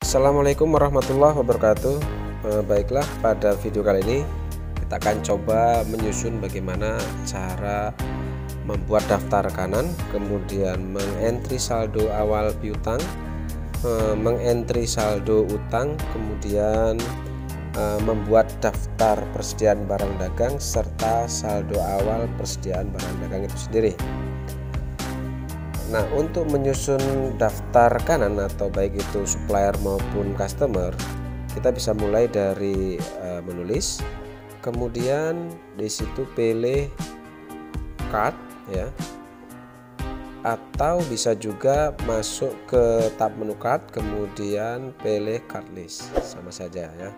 Assalamualaikum warahmatullahi wabarakatuh. Baiklah, pada video kali ini kita akan coba menyusun bagaimana cara membuat daftar rekanan, kemudian mengentry saldo awal piutang, mengentry saldo utang, kemudian membuat daftar persediaan barang dagang serta saldo awal persediaan barang dagang itu sendiri. Nah, untuk menyusun daftar rekanan atau baik itu supplier maupun customer, kita bisa mulai dari menulis, kemudian di situ pilih card ya, atau bisa juga masuk ke tab menu card kemudian pilih card list, sama saja ya.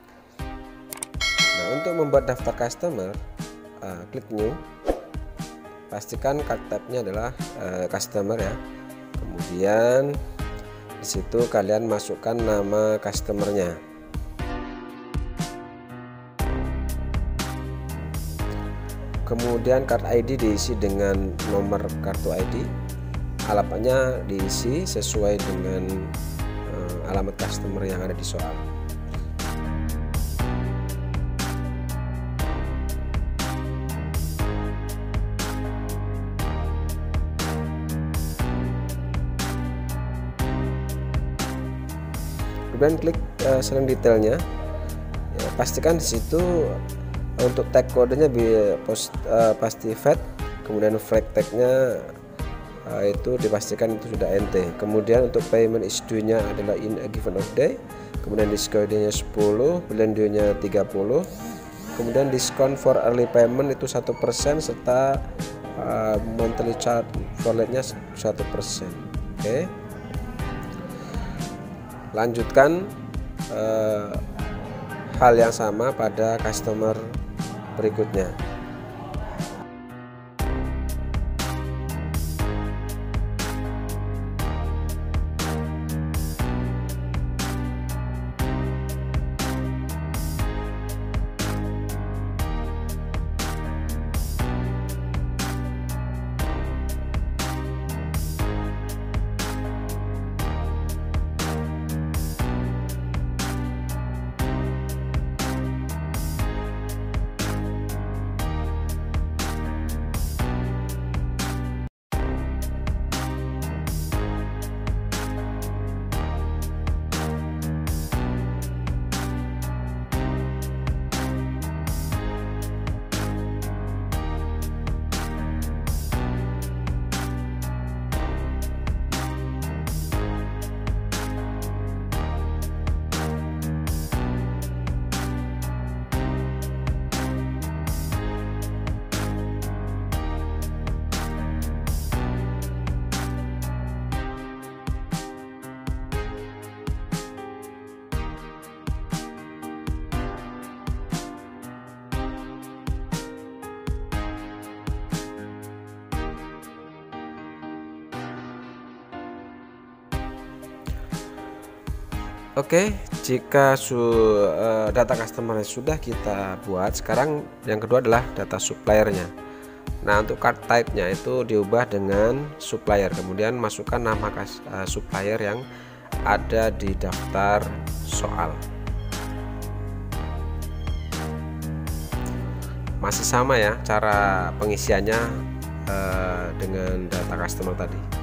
Nah, untuk membuat daftar customer, klik new. Pastikan card tabnya adalah customer ya. Kemudian di situ kalian masukkan nama customernya. Kemudian card ID diisi dengan nomor kartu ID. Alamatnya diisi sesuai dengan alamat customer yang ada di soal. Kemudian klik selain detailnya ya, pastikan di situ untuk tag kodenya pasti VAT, kemudian flag tagnya itu dipastikan itu sudah NT. Kemudian untuk payment is due nya adalah in a given of day, kemudian diskon nya 10, blend due nya 30, kemudian diskon for early payment itu 1% serta monthly charge for late nya 1%. Oke. Lanjutkan hal yang sama pada customer berikutnya. Oke, jika data customer sudah kita buat, sekarang yang kedua adalah data suppliernya. Nah, untuk card type-nya itu diubah dengan supplier, kemudian masukkan nama supplier yang ada di daftar soal. Masih sama ya cara pengisiannya dengan data customer tadi.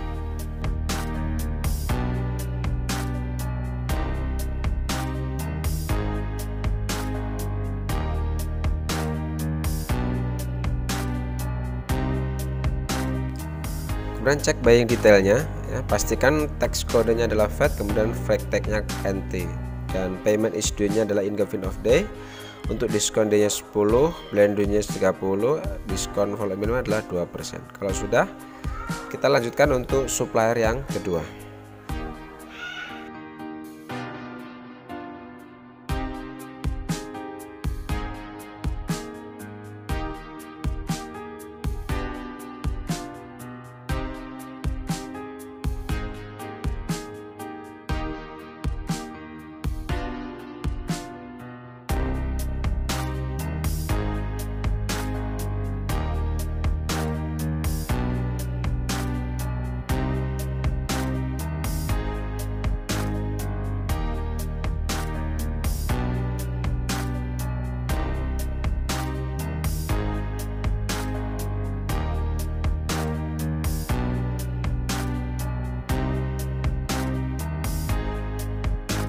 Kemudian cek buying detailnya ya, pastikan teks kodenya adalah VAT, kemudian flag tagnya NT, dan payment is due nya adalah in given of day. Untuk diskon day nya 10, blend due nya 30, diskon volume minimum adalah 2%. Kalau sudah, kita lanjutkan untuk supplier yang kedua.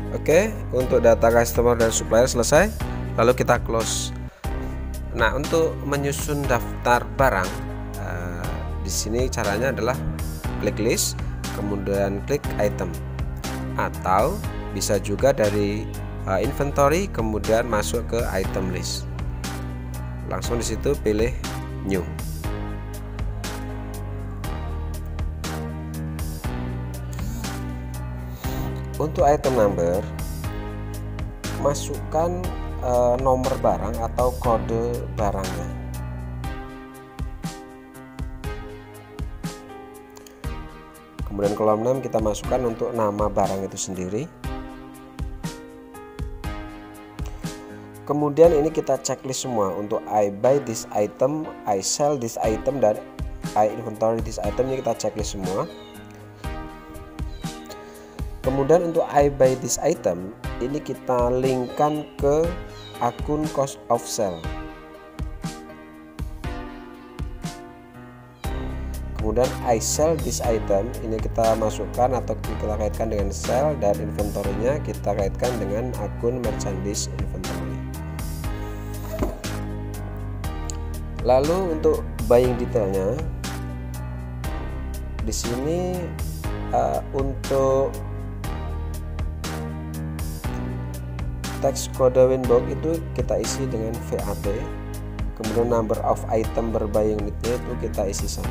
Oke, untuk data customer dan supplier selesai, lalu kita close. Nah, untuk menyusun daftar barang, di sini caranya adalah klik list, kemudian klik item, atau bisa juga dari inventory kemudian masuk ke item list. Langsung di situ pilih new. Untuk item number, masukkan nomor barang atau kode barangnya. Kemudian kolom 6 kita masukkan untuk nama barang itu sendiri. Kemudian ini kita checklist semua untuk I buy this item, I sell this item, dan I inventory this item. Ini kita checklist semua. Kemudian untuk I buy this item ini kita linkkan ke akun cost of sale. Kemudian I sell this item ini kita masukkan atau kita kaitkan dengan sell, dan inventory-nya kita kaitkan dengan akun merchandise inventory. Lalu untuk buying detailnya di sini untuk teks kode winbox itu kita isi dengan VAT. Kemudian number of item berbuying unitnya itu kita isi 1.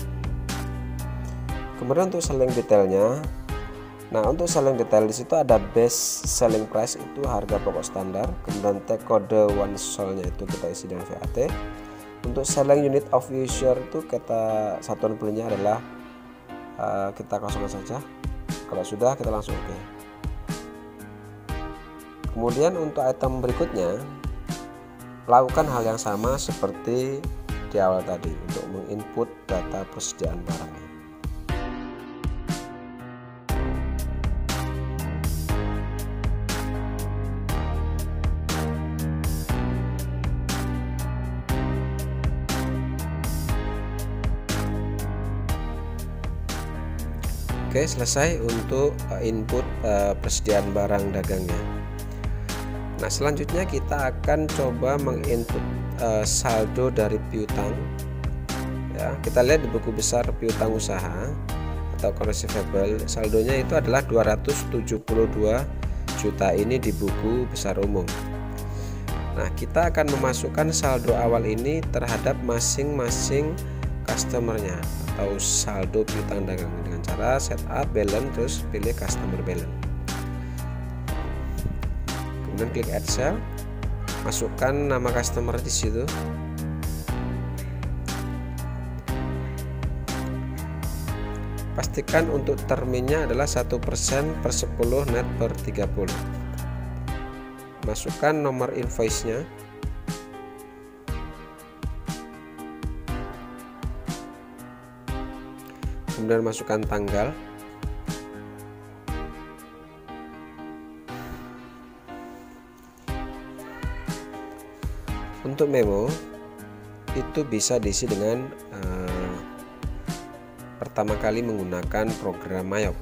Kemudian untuk selling detailnya, nah untuk selling detail di situ ada base selling price itu harga pokok standar. Kemudian tag kode one sold-nya itu kita isi dengan VAT. Untuk selling unit of user itu kita satuan belinya adalah kita kosongkan saja. Kalau sudah kita langsung oke. Kemudian untuk item berikutnya, lakukan hal yang sama seperti di awal tadi untuk menginput data persediaan barangnya. Oke, selesai untuk input persediaan barang dagangnya. Nah, selanjutnya kita akan coba menginput saldo dari piutang. Ya, kita lihat di buku besar piutang usaha atau receivable, saldonya itu adalah 272 juta ini di buku besar umum. Nah, kita akan memasukkan saldo awal ini terhadap masing-masing customernya atau saldo piutang dagang dengan cara setup balance, terus pilih customer balance. Kemudian klik add cell, masukkan nama customer di situ. Pastikan untuk terminnya adalah 1% per 10 net per 30. Masukkan nomor invoice-nya. Kemudian masukkan tanggal. Untuk memo itu bisa diisi dengan pertama kali menggunakan program Mayop.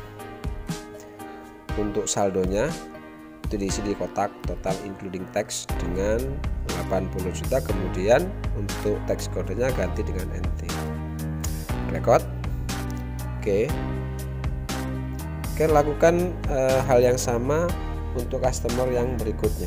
Untuk saldonya itu diisi di kotak total including tax dengan 80 juta. Kemudian untuk tax kodenya ganti dengan NT. Record. Oke, lakukan hal yang sama untuk customer yang berikutnya.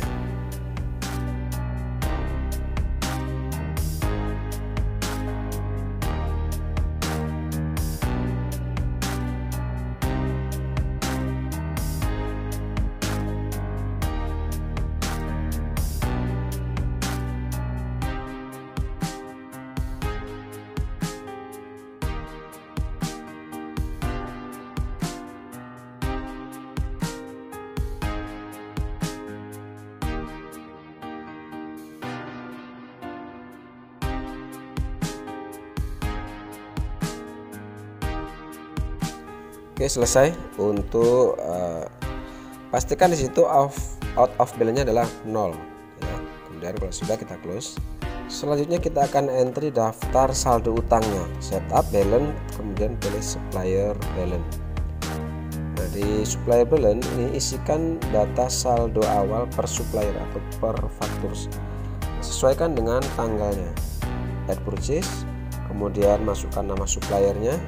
Oke, selesai. Untuk pastikan di situ out of balance-nya adalah 0 ya. Kemudian kalau sudah kita close. Selanjutnya kita akan entry daftar saldo utangnya, setup balance, kemudian pilih supplier balance. Nah, Di supplier balance ini isikan data saldo awal per supplier atau per faktur, sesuaikan dengan tanggalnya. Add purchase, kemudian masukkan nama suppliernya.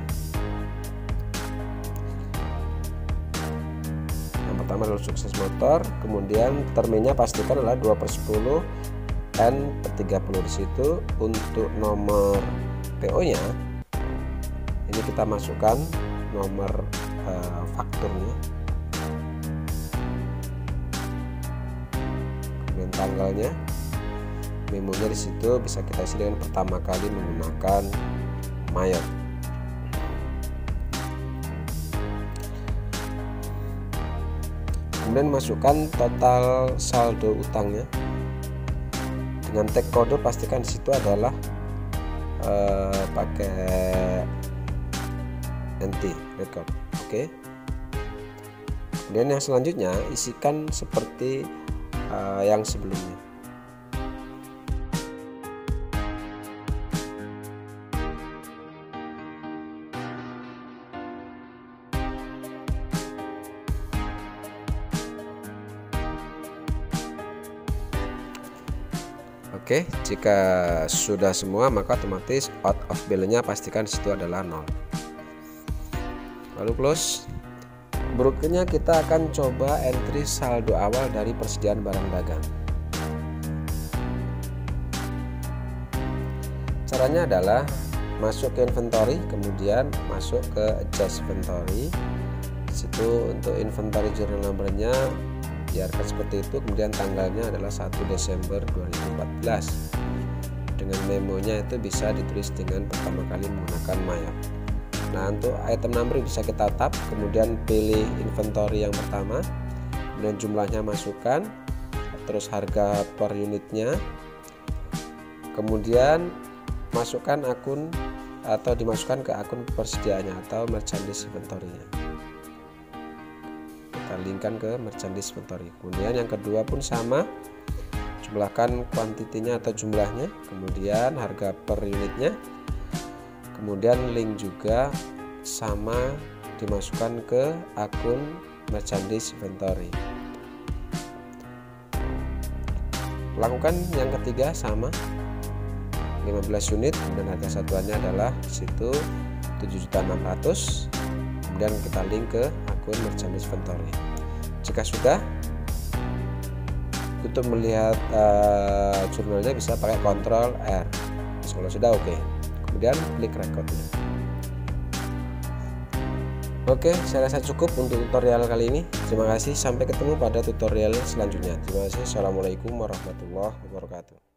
Yang pertama adalah Sukses Motor, kemudian terminnya pastikan adalah 2/10 N/30 di situ. Untuk nomor PO nya ini kita masukkan nomor fakturnya, kemudian tanggalnya, memonya di situ bisa kita isi dengan pertama kali menggunakan Mayor. Kemudian masukkan total saldo utangnya dengan tag kode, pastikan di situ adalah pakai NT record. Oke. Kemudian yang selanjutnya isikan seperti yang sebelumnya. Oke, jika sudah semua maka otomatis out of balance-nya pastikan di situ adalah 0. Lalu close. Berikutnya kita akan coba entry saldo awal dari persediaan barang dagang. Caranya adalah masuk ke inventory, kemudian masuk ke adjust inventory. Situ untuk inventory journal number-nya biarkan seperti itu, kemudian tanggalnya adalah 1 Desember 2014. Dengan memonya itu bisa ditulis dengan pertama kali menggunakan Mayor. Nah, untuk item number bisa kita tap, kemudian pilih inventory yang pertama, kemudian jumlahnya masukkan, terus harga per unitnya, kemudian masukkan akun atau dimasukkan ke akun persediaannya atau merchandise inventory-nya. Kita linkkan ke merchandise inventory. Kemudian yang kedua pun sama, jumlahkan kuantitinya atau jumlahnya, kemudian harga per unitnya, kemudian link juga sama dimasukkan ke akun merchandise inventory. Lakukan yang ketiga sama, 15 unit, kemudian harga satuannya adalah situ 7.600.000, kemudian kita link ke akun merchandise inventory. Jika sudah, untuk melihat jurnalnya bisa pakai Ctrl R. Kalau sudah oke. Kemudian klik recordnya. Oke, saya rasa cukup untuk tutorial kali ini. Terima kasih, sampai ketemu pada tutorial selanjutnya. Terima kasih. Assalamualaikum warahmatullahi wabarakatuh.